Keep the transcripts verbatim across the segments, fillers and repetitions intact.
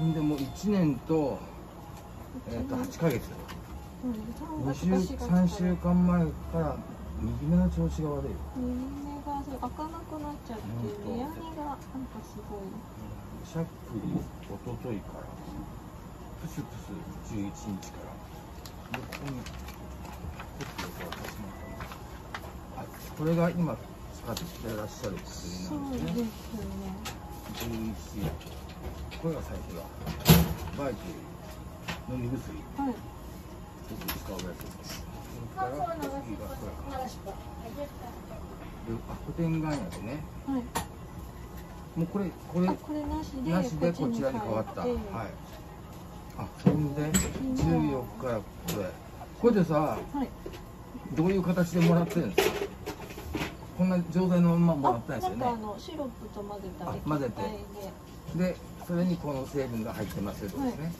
んでもういちねんと、えー、とはちかげつ、にしゅうさんしゅうかんまえから右目の調子が悪い。 右目が開かなくなっちゃって、目やにがなんかすごい。 しゃっくりおとといからプスプスじゅういちにちからで、ここにコピーを渡しましたね。はい、これが今使ってらっしゃる薬なんですね。 そうですね。 じゅういち、これが最初だ。バイト飲み薬。 はい。 よく使うやつです。それから次がこれか。で、アクテンガン薬ね。 はい。 もうこれこれこれなしでなしでこちらに変わった。はい。あ、そんでじゅうよっかからこれ。これでさ、はい、どういう形でもらってるんですか。こんな状態のままもらったんですよね。 なんかあのシロップと混ぜたり混ぜてで、それにこの成分が入ってますよですね。はい、わか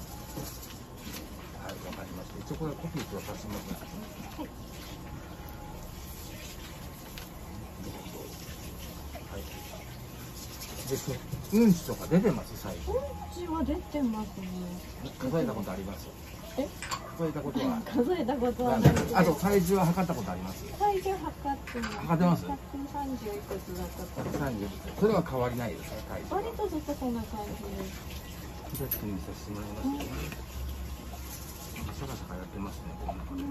りました。一応これコピーと渡しますね。はい。で、うんちとか出てます最近。 うんちは出てますね。 数えたことあります。え？数えたことは。 数えたことはない。 あと体重は測ったことあります。 体重測ってます。 測ってます。 百三十いくつだったか。 三十。それは変わりないですね。体重。 割とずっとこんな感じです。 ちょっと見させてもらいますね。シャカシャカやってますね。こんな感じ。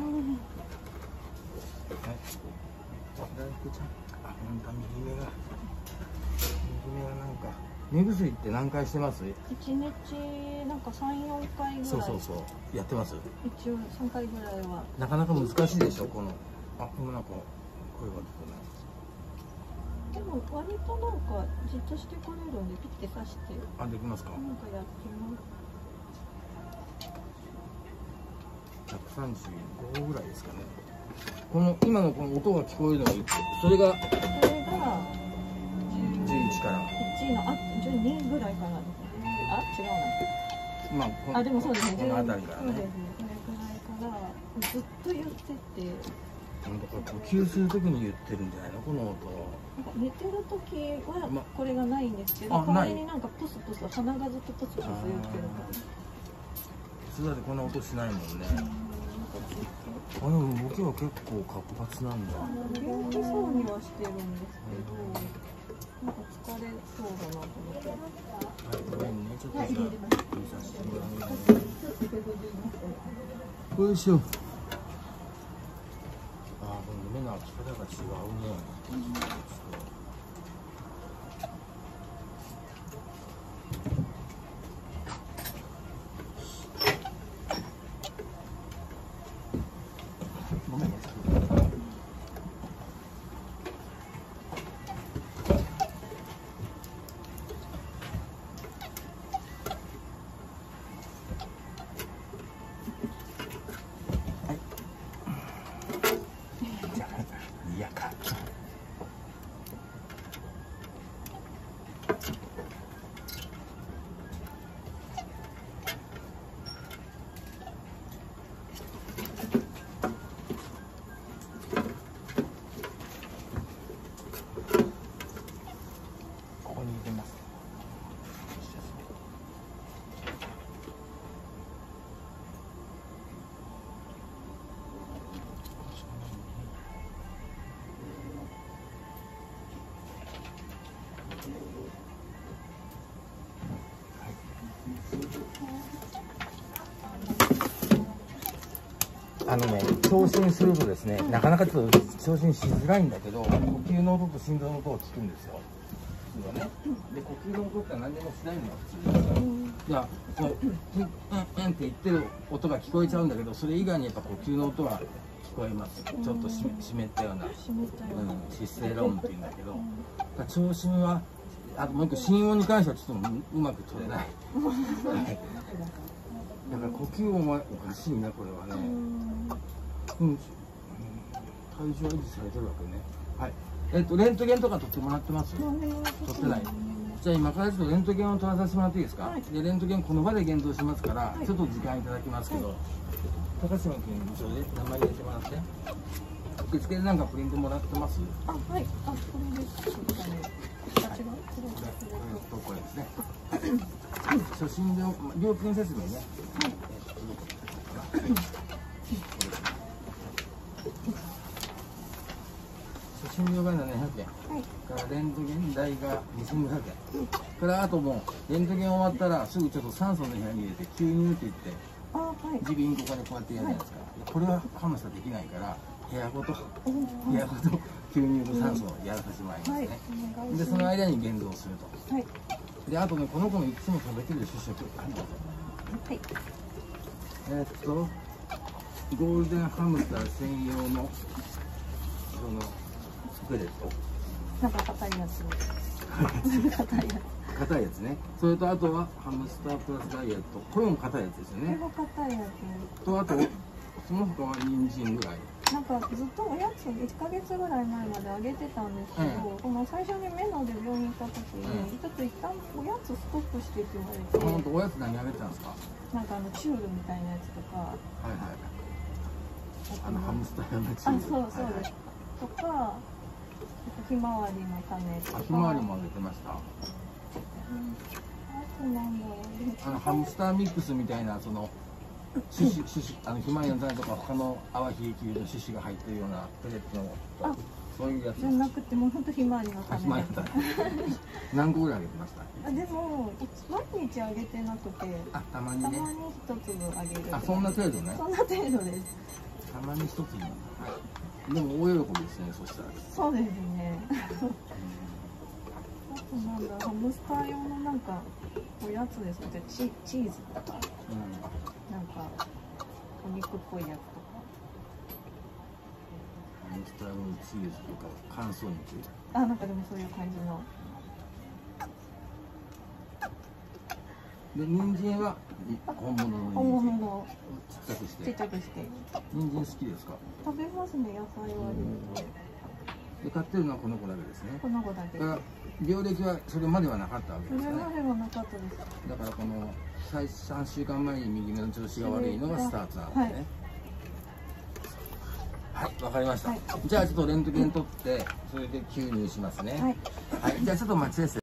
はい。大福ちゃん。あ、本当は右目が。右目がなんか。目薬って何回してます？ 一日なんか三四回ぐらい。 そうそうそうやってます。 一応三回ぐらいは。 なかなか難しいでしょこの。あ、このなんか声が出てない。 でも割となんかじっとしてくれるんでピッて刺して。 あ、できますか。 なんかやってます。 百三十五ぐらいですかね。この今のこの音が聞こえるのがいいって、それが。 それが。 十一から。 一のあ十二ぐらいかな。あ違うな。まああでもそうですね。 この辺りからね。 そうですね。これぐらいからずっと言ってて。 なんか呼吸するときに言ってるんじゃないのこの音。なんか寝てるときはこれがないんですけど、代わりになんかプスプス鼻がずっとプスプス言ってるから。 それだってこんな音しないもんね。あ、でも動きは結構活発なんだ。 元気そうにはしてるんですけど、なんか疲れそうだなと思って。はい、ごめんね、ちょっとじゃあ見させてもらいます。よいしょ。あ、この目の開き方が違うね。ごめんね。いやか。ここに入れます。あのね、聴診するとですね、なかなかちょっと聴診しづらいんだけど、呼吸の音と心臓の音を聞くんですよ。普通はね。で、呼吸の音って何でもしないのが普通ですよ。いや、そう、うん、うん、うんって言ってる音が聞こえちゃうんだけど、それ以外にやっぱ呼吸の音は聞こえます。ちょっと湿ったような、うん、湿性ラ音っていうんだけど、聴診は、あともう一個、心音に関してはちょっとうまく取れない。だから呼吸音はおかしいね、これはね。うん、体重は維持されてるわけね。はい。えっと、レントゲンとか取ってもらってます？取ってない。じゃあ今からちょっとレントゲンを取らさせてもらっていいですか？はい、で、レントゲンこの場で現像しますから、はい、ちょっと時間いただきますけど、はい、高島君、一応で名前入れてもらって。 受付でなんかプリントもらってます？ あ、はい。あ、これです。ちょっとね。あ、違う。これとこれですね。初診料料金説明ね。初診料がななひゃくえん。 はい。 からレントゲン代がにせんごひゃくえん。からあともうレントゲン終わったらすぐちょっと酸素の部屋に入れて吸入って言って。 あ、はい。 耳鼻咽喉科でこうやってやるじゃないですか。これはハムスターできないから部屋ごと部屋ごと吸入と酸素をやらさせてもらいますね。 はい。お願いします。 でその間に現像すると。 はい。 であとねこの子のいつも食べてる主食。はいどうぞ。 はい。 えーっとゴールデンハムスター専用のそのスプレッド。 なんか硬いやつ。硬いやつ。 硬いやつね。それとあとはハムスタープラスダイエット。これも硬いやつですよね。 これも硬いやとあとその他は人参ぐらい。 つ。なんかずっとおやついっかげつぐらい前まであげてたんですけど、 うんこの最初にメノで病院行った時に、 うんちょっと一旦おやつストップしてって言われて、 本当おやつ何あげてたんですか。 なんかあのチュールみたいなやつとか、 はいはい。 ああのハムスター用のチあ、 ーズ。 そうそうです。 はいはい、 とか、ひまわりの種とか。 あひまわりもあげてました。 うんあとなんだろう。 あのハムスターミックスみたいなその種子種子あのひまわりの種とか他のアワヒエキの種子が入ってるようなペレットのあそういうやつじゃなくてもう本当ひまわりのあ種ひまわりの種何個ぐらいあげてました。 あでも毎日あげてなくて、 あたまにね。 たまに一粒あげる。 あそんな程度ね。 そんな程度です。 たまに一つなんだ。はい。でも大喜びですねそしたら。 そうですね。あとなんだハムスター用のなんかおやつですね。チチーズとかうん。 なんかお肉っぽいやつとか。 ハムスターのチーズとか乾燥肉。 あなんかでもそういう感じの。 で人参は本物の本人参。 物のちっちゃくし。 ちってちゃくして。 人参好きですか。 食べますね野菜割り。 で買ってるのはこの子だけですね。 この子だけ。 だから病歴はそれまではなかったわけそれですね。 まではなかったです。 だからこの最さんしゅうかんまえに右目の調子が悪いのがスタートなんですね。はい、わかりました。 はいじゃあちょっとレントゲン取ってそれで吸入しますね。 はい。 はい、じゃあちょっと待ちです。